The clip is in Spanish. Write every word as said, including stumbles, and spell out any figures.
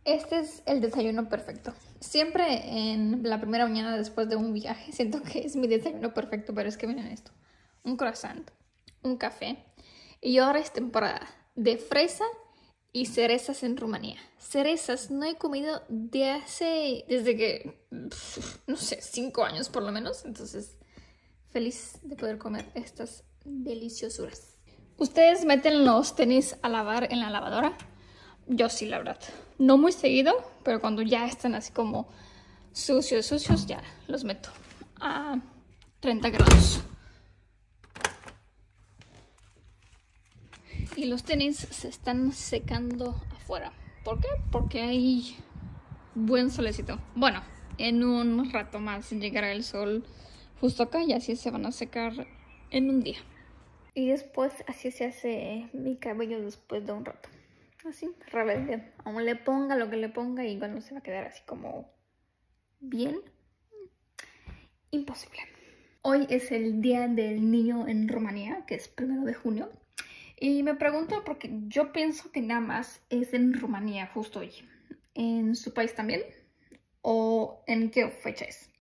Este es el desayuno perfecto. Siempre en la primera mañana después de un viaje siento que es mi desayuno perfecto, pero es que miren esto. Un croissant, un café. Y ahora es temporada de fresa y cerezas en Rumanía. Cerezas no he comido de hace, desde que, no sé, cinco años por lo menos. Entonces, feliz de poder comer estas deliciosuras. ¿Ustedes meten los tenis a lavar en la lavadora? Yo sí, la verdad. No muy seguido, pero cuando ya están así como sucios, sucios, ya los meto a treinta grados. Y los tenis se están secando afuera. ¿Por qué? Porque hay buen solecito. Bueno, en un rato más llegará el sol justo acá y así se van a secar en un día. Y después así se hace mi cabello después de un rato. Así, rebelde. Aún le ponga lo que le ponga, igual no se va a quedar así como bien. Imposible. Hoy es el Día del Niño en Rumanía, que es primero de junio. Y me pregunto porque yo pienso que nada más es en Rumanía justo hoy. ¿En su país también? ¿O en qué fecha es?